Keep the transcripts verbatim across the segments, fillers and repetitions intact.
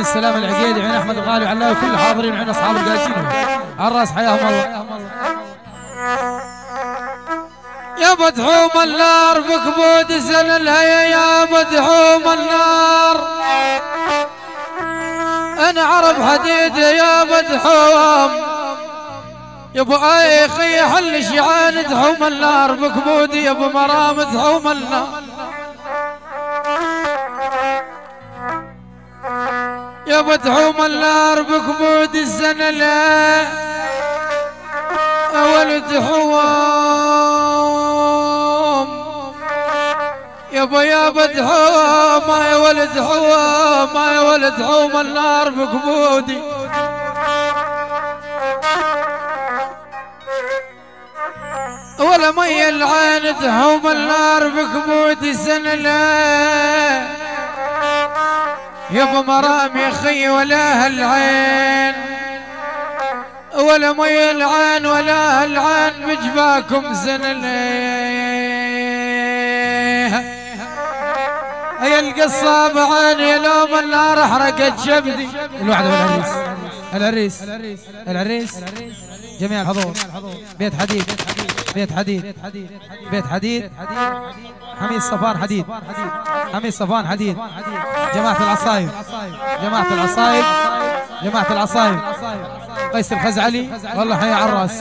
السلام العقيدي عين احمد الغالي وعلاوي كل الحاضرين وعين اصحاب القاسين على الراس حياهم الله. يا بدحوم النار بكبود سن الهيا يا بدحوم النار انا عرب حديد يا بدحوم يا ابو ايخي حل شعان دحوم النار بكبودي يا ابو مرام دحوم النار يا بدحوم النار بكبود السنة لا ولد حوام يا ابو يا بدحوم يا ولد حوام يا ولد حوم النار بكبودي ولا مي العين دحوم النار بكبودي سنة لا يا ابو مرام يا خي ولا هالعين ولا مي العين ولا هالعين بجباكم سنة هي القصة بعين يا لوم النار حرقت شبدي. الوعد والعريس العريس العريس جميع الحضور بيت حديد بيت حديد بيت حديد حميد صفان حديد حميد صفان حديد جماعة العصايب جماعة العصايب جماعة العصايب قيس الخزعلي والله حي عراس.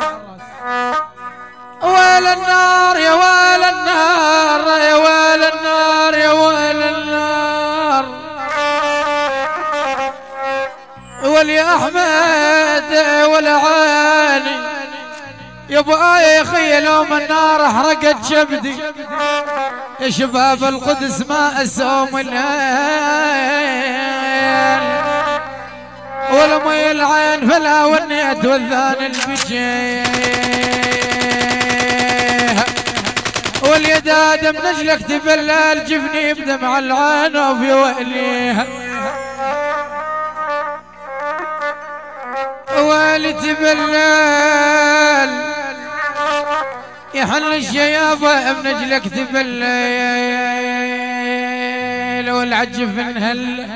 ويل النار يا ويل النار يا ويل النار يا ويل النار ولي احمد ولا عالي يا ابو اي خي لوم النار احرقت شبدي يا شباب القدس ما اسوم الليل ولا مي العين فلا ونيت والذان البجيه واليد ادم نجلك تبلل جفني بدمع العين وفي ويليها والي تبلل يحل الشيابة بنجلك تبلل والعجف انهل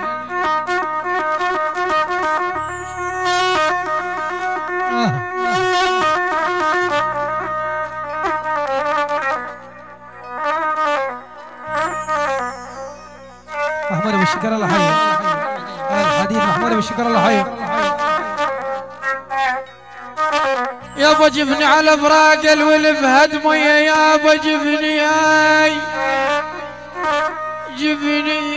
محمود ابو الشكر الله حي الحديد محمود ابو الشكر الله حي يا ابو جفني على فراق الولف هدمي يا ابو جفني ياي جفني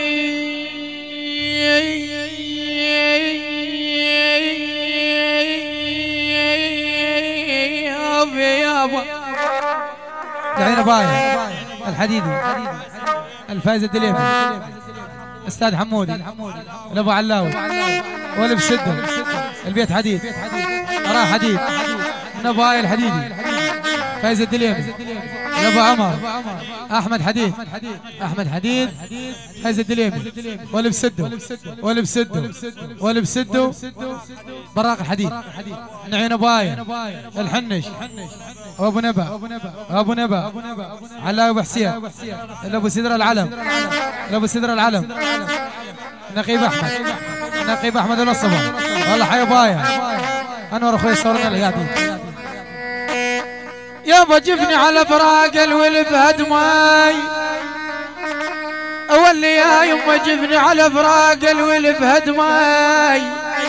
يا ابو دعينا باي الحديدي الفايز الدليفي استاذ حمودي الابو علاوي والف سده البيت حديد اراه حديد نباي الحديدي فايز الدليمي الابو عمر احمد حديد احمد حديد فايز الدليمي والف سده والف سده والف سده براق الحديد نعين باي الحنش ابو نبا ابو نبا علاوي ابو حسين الابو سدر العلم الابو سدر العلم نقيب احمد نقيب احمد النصبه والله حي بايع انور اخوي صورنا الهيادي يابا جفني على فراق الولف هدماي اولي يا يما جفني على فراق الولف هدماي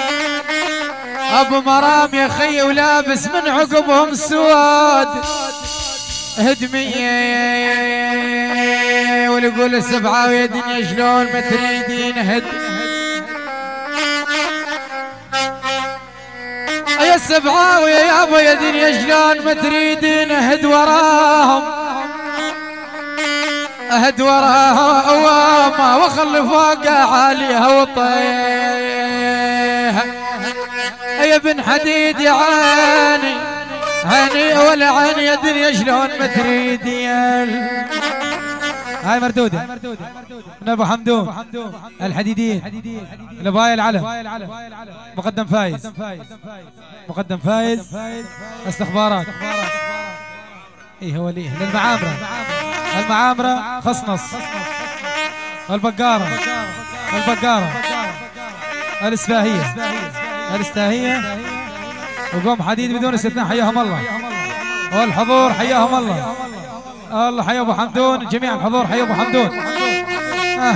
ابو مرام يا خي ولابس من عقبهم سواد هدمية واليقول السبعة ويا دنيا شلون ما تريدين هد يا السبعة ويا يابا يا دنيا شلون ما تريدين هد وراهم اهد وراها واما وخلي فوقها عاليها وطيها يا بن حديد يا عيني عيني ولا عيني يا دنيا شلون ما تريدين. هاي مردودة من ابو حمدون الحديدين لباي العلم مقدم فايز مقدم فايز استخبارات ايه هو ليه للمعامرة المعامرة خصنص البقارة البقارة الاسفاهيه الاسفاهيه وقوم حديد بدون استثناء حياهم الله، والحضور حياهم الله. الله حيا ابو حمدون، جميع الحضور حيا ابو حمدون. آه.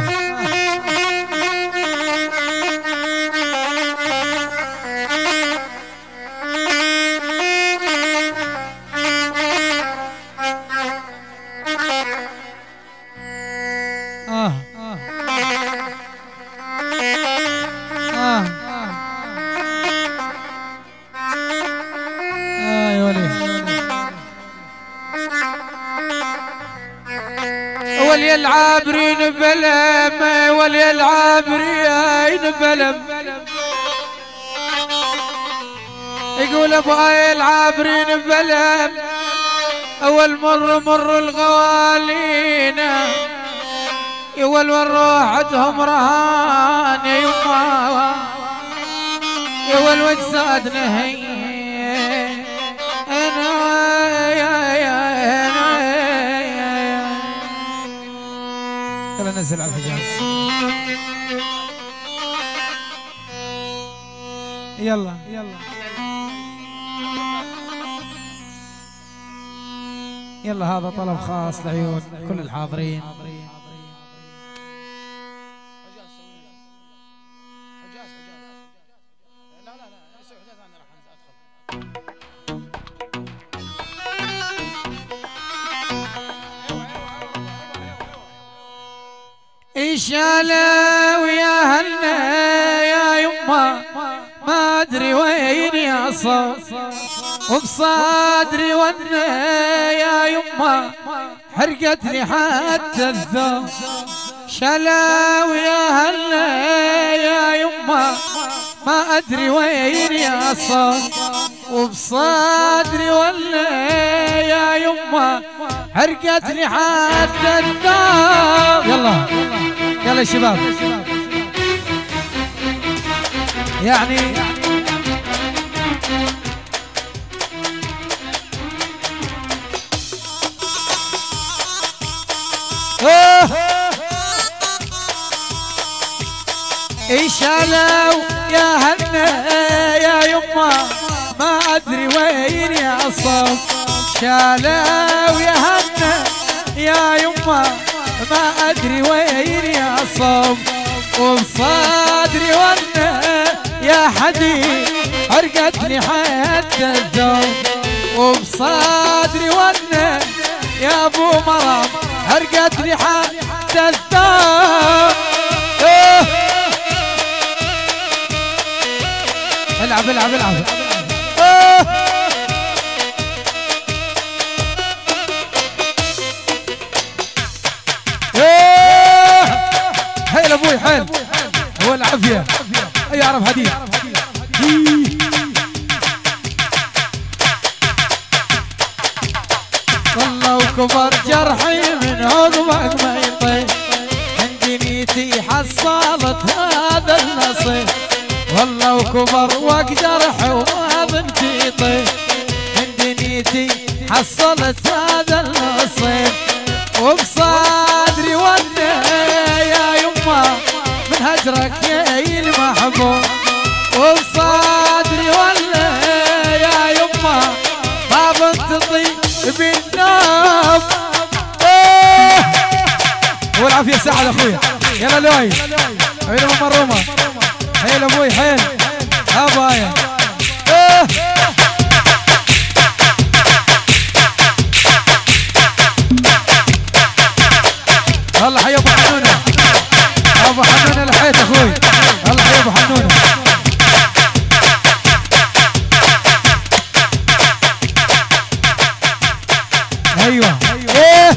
آه. آه. آه يا ولي. ولي العابرين بلم، ولي العابرين بلم، يقول ابغى العابرين بلم، اول مر مر الغوالين، يول والروح عندهم رهان يا يما، يول وجساد نهي انا يا يا انا يلا نزل على الحجاز. يلا يلا يلا هذا طلب خاص لعيون كل الحاضرين. إشالة ويا هلنا يا يما، ما أدري وين يصل، وبصدري ونا يا يما، حرقتني حتى الذوق. شلا ويا هلنا يا يما، ما أدري وين يصل، وبصدري ونا يا يما، حرقتني حتى الذوق. يلا يلا يا شباب يعني اوه إشالوا يا هنا يا يما، ما أدري وين يصل. شالوا يا هنا يا يما، ما أدري وين يصب، وبصدري ونا يا حدي حرقتني حتى الذوق. وبصدري ونا يا ابو مرام، حرقتني حتى الذوق. العب العب العب. حيل ابوي حيل، هو العافيه يعرف حديث. والله وكبر جرحي من عقبك ما يطيب، عندي نيتي حصلت هذا النصيب. والله وكبر وجرحي وما بنتي طيب، عندي نيتي حصلت هذا النصيب. وبصدري ونا يا يما، من هجرك يا المحبوب. وبصدري ونا يا يما، ما بنتطي بالنوم. والعافيه سعد اخويا. يلا لوي حيل ابو مرومه، حيل ابوي حيل ابايا. الله حي ابو حنونه، ابو حنونه الحيط اخوي. الله حي ابو حنونه. ايوه ايه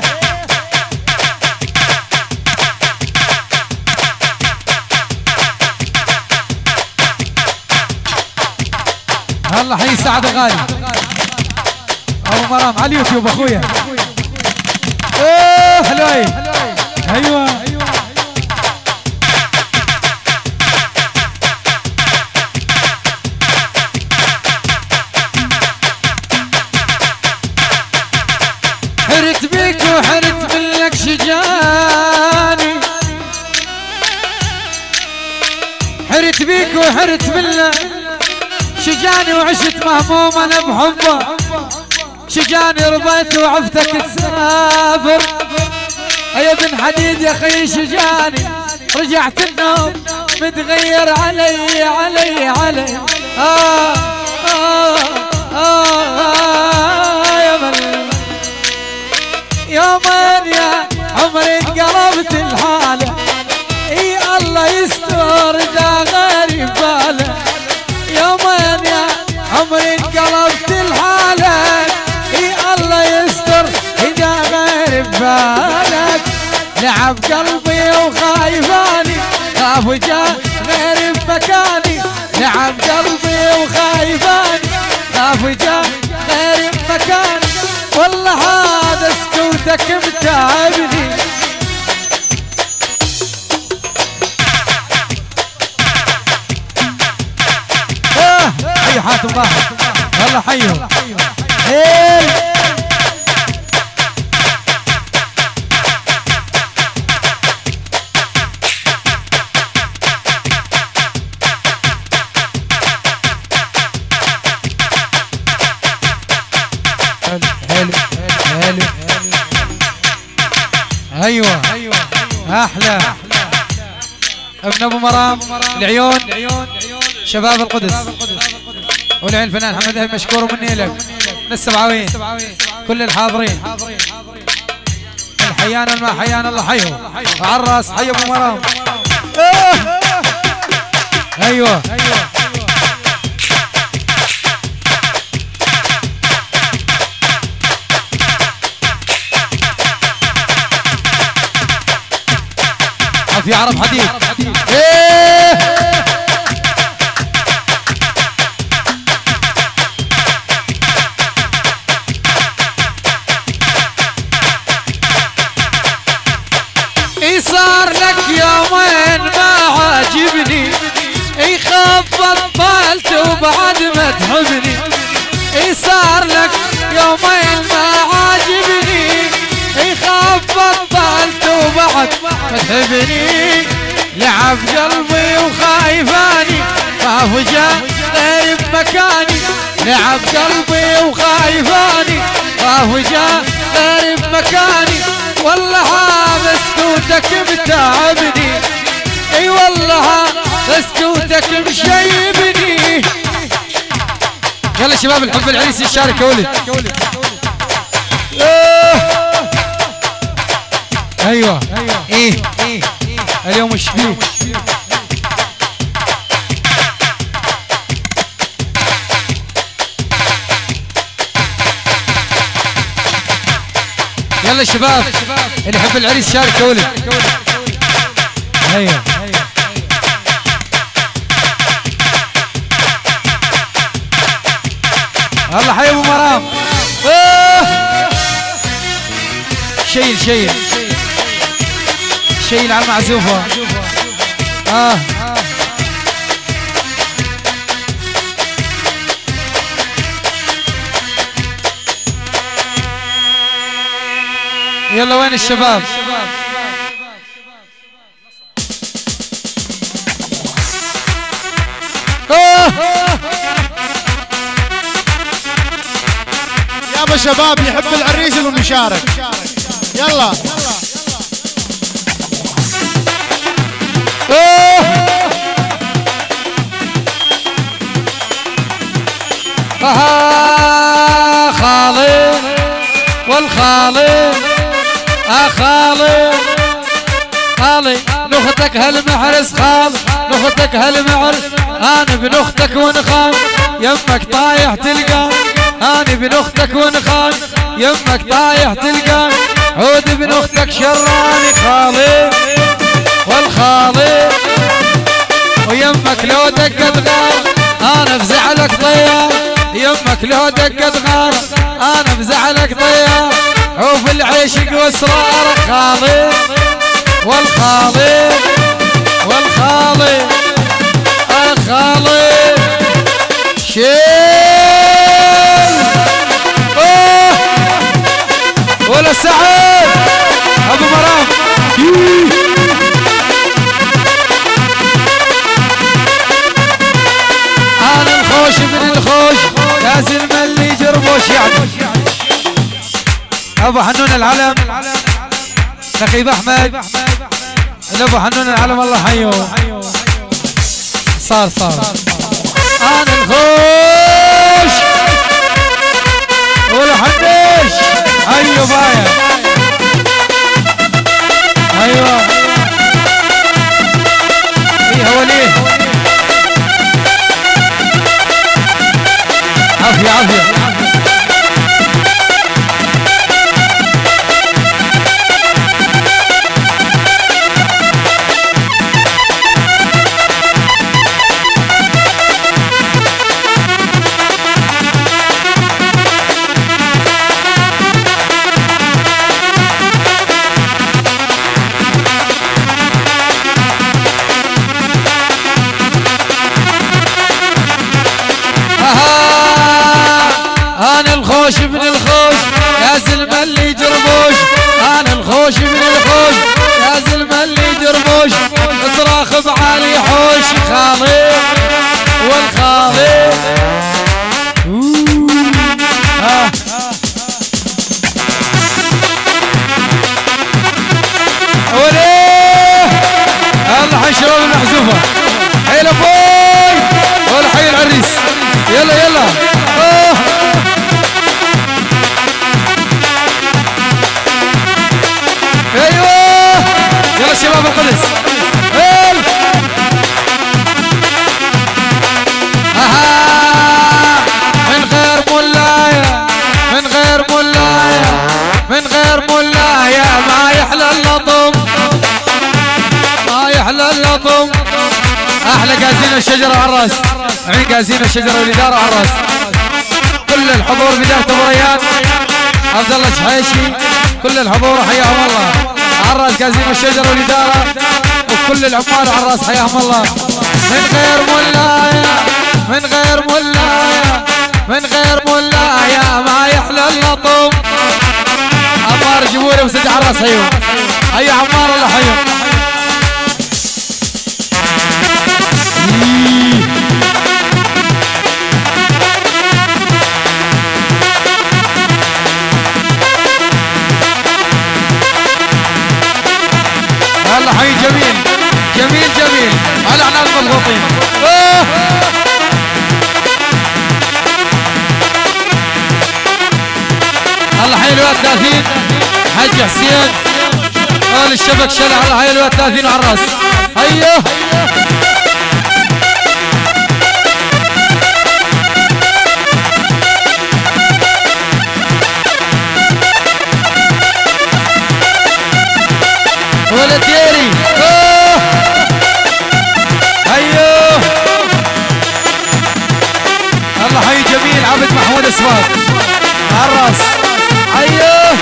الله حي سعد غالي ابو مرام على اليوتيوب اخويا. ايه حلوين. ايوه حرت بيك وحرت منك شجاني، حرت بيك وحرت منه شجاني وعشت مهموم انا بحبه شجاني رضيت وعفتك تسافر يا ابن حديد يا خي شجاني رجعت النوم متغير علي علي علي آه آه آه, آه يا من يومين يا عمري انقلبت الحالة اي الله يستر دا غير باله يومين يا عمري انقلبت الحالة اي الله يستر دا غير بالك لعب قلبي وخايفاني خاف جاء غير بمكاني لعب قلبي وخايفاني خاف جاء غير بمكاني والله هذا سكوتك متعبني اه حي حاتم الله والله حيه ايه حلو حلو ايوه احلى ابن ابو مرام العيون شباب القدس والعين الفنان محمد ذهبي مشكور مني لك من السبعوين كل الحاضرين الحيان والما حيان الله حيه وعلى الراس حي ابو مرام ايوه في عرب حديد ايه اي صار لك يومين ما عاجبني اي خفض بالت وبعد ما تحبني اي صار لك يومين ما عاجبني اي خفض بالت وبعد ما تحبني لعب قلبي وخايفاني خاف جاء غير بمكاني لعب قلبي وخايفاني خاف جاء غير بمكاني والله هذا سكوتك متعبني اي والله هذا سكوتك مشيبني يلا شباب الحب العريس يشارك يا ولد ايوه ايه اليوم وش فيه يلا شباب اللي يحب العريس شارك يا ولد ايوه الله حي ابو مرام شيل شيل شيل على المعزوفه اه يلا وين الشباب يابا شباب يحب العريس يقوم يشارك يلا آه خالد والخالد آه خالد خالي نختك هالمحرس خال نختك هالمحرس انا بن اختك ونخان يمك طايح تلقى انا بن اختك ونخان يمك طايح تلقى عود بن اختك شراني خالي والخالي ويمك لو دقت غار انا بزعلك طيار يمك لو دقت غار انا بزعلك طيار عوف العيشق واسرار خالي والخالي والخالي الخالي شيل اوه ولا سعيد ابو مرام وش يعني ابو حنون العلم نقيب احمد ابو حنون العلم الله حيوه صار صار انا الخوش ولا حدش ايوه بايع ايوه فيها وليه عافيه عافيه انا الخوش ابن الخوش يا زلمه اللي جربوش انا الخوش ابن الخوش يا زلمه اللي جربوش اصراخ بعالي حوش خالي والخالي ها وليه الله حيشرب المحذوفه حيل ابوي ولا حي العريس يلا يلا أوه. ايوه يلا شباب القدس اها من غير مولايا من غير مولايا من غير مولايا ما يحلى اللطم ما يحلى اللطم احلى قازين الشجره على الراس عين قازين الشجره والاداره على الراس كل الحضور بدايه ابو ريان عبد الله شحيشي كل الحضور حياهم الله على الراس قازين الشجره والاداره وكل العمال على الراس حياهم الله من غير مولايا من غير مولايا من غير مولايا ما يحلى اللطم عمار جبوري وسد على الراس حيو هيا عمار الله حيو الله حي جميل جميل جميل على اعناق المضغوطين الله حي الواد ثلاثين حج حسين قال الشبك شلع الله حي الواد ثلاثين على الراس ايوه ولد ديري ايوه الله حي جميل عبد محمود اسواق على الراس ايوه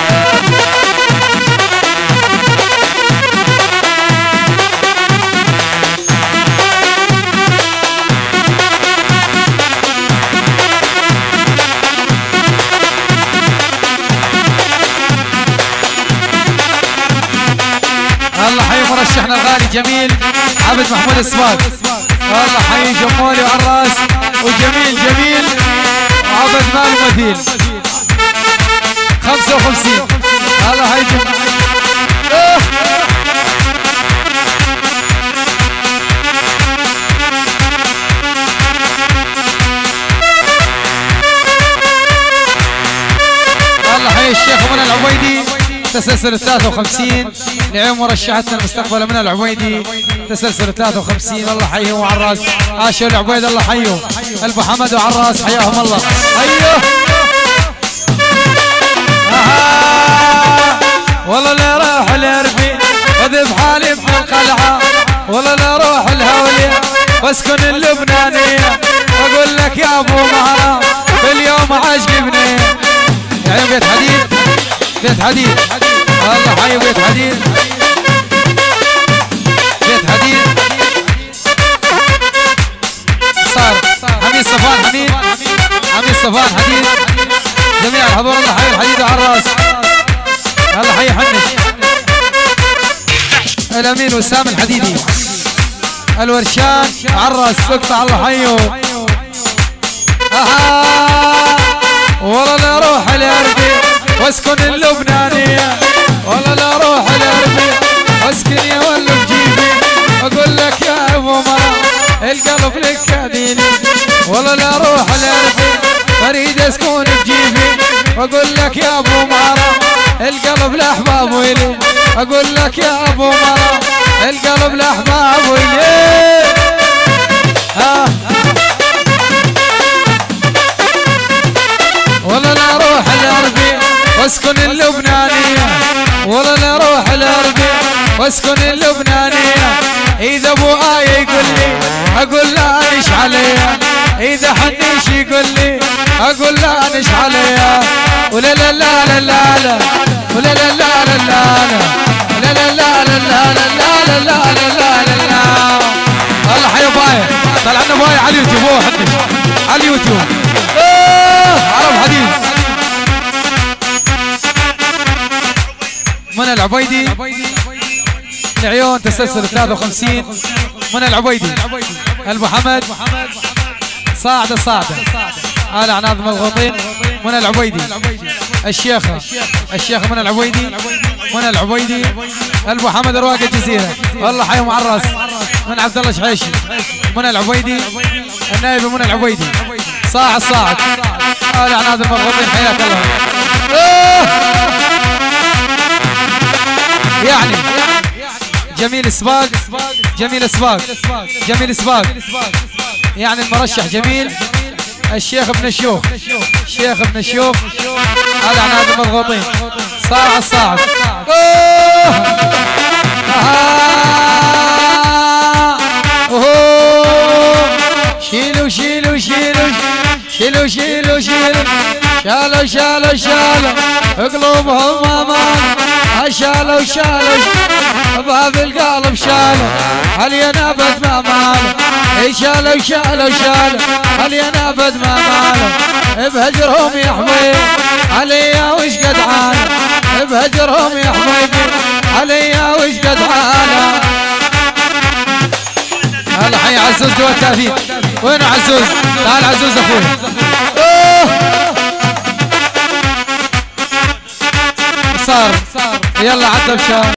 الله حي مرشحنا الغالي جميل عبد محمود السواق الله حي جمولي وعلى الراس وجميل جميل وعبد مال مثيل خمسة وخمسين الله حي جميل الله حي الشيخ منى العبيدي تسلسل ثلاثة وخمسين لعيون مرشحتنا المستقبل من العبيدي تسلسل ثلاثة وخمسين الله حيه وعلى الراس عاشوا العبيد الله حيه ابو حمد وعلى الراس حياهم الله ايوه والله لا راح الاربي وذب حالي في القلعه والله لا روح الهوليه واسكن اللبنانيه واقول لك يا ابو مهرة في اليوم عاشق بنيه يعني بيت حديد بيت حديد الله حي بيت حديد بيت حديد صار حميد صفان حميد حميد صفان حديد جميع الحضور الله حي الحديد على الراس الله حي حنش الامين وسام الحديدي الورشان على الراس اقطع الله حيه اها والله لا اروح الاربي واسكن اللبنانيه، والله لا اروح الاربي واسكن يا ولا بجيبي، اقول لك يا ابو مرا القلب لك كاديني، والله لا اروح الاربي اريد اسكن بجيبي، اقول لك يا ابو مرا القلب لاحباب ويلي، اقول لك يا ابو مرا القلب لاحباب ويلي. آه. والله لا اروح الاربي واسكن اللبنانيه، والله لا اروح الاربي واسكن اللبنانيه، اذا ابو آية يقول لي اقول لا انش عليا، اذا حنيش يقول لي اقول لا انش عليا، ولا لا لا لا لا لا ولا لا لا لا لا لا لا لا لا لا لا لا لا لا لا. الله حيا باية، طلع لنا باية على اليوتيوب، هو حدش على اليوتيوب. اه عرب حديث منى العبيدي العيون تسلسل ثلاثة وخمسين، منى العبيدي ابو حمد صاعده صاعده آل عناد مضغوطين، منى العبيدي الشيخة الشيخة منى العبيدي، منى العبيدي ابو حمد رواق الجزيرة، والله حي معرس من عبد الله شحيشي، منى العبيدي النائب منى العبيدي صاعد صاعد آل عناد المضغوطين، حياك الله. يعني جميل سباق جميل سباق جميل سباق، يعني المرشح جميل الشيخ ابن الشيوخ، الشيخ ابن الشيوخ على عناد المضغوطين صاعد صاعد. شيلوا شيلوا شيلوا شيلوا شيلوا شيلوا شالوا شالوا شالوا قلوبهم امان، شالوا شالوا باب القلب شالوا هل ينابت ما ماله، شالوا شالوا شالوا هل ينابت ما ماله، بهجرهم يا حبيبي عليا وش قد عانى، بهجرهم يا حبيبي عليا وش قد عانى. هلا حي عزوز جوا التأثير، وين عزوز؟ تعال عزوز اخوي. صار يلا عدى بشار.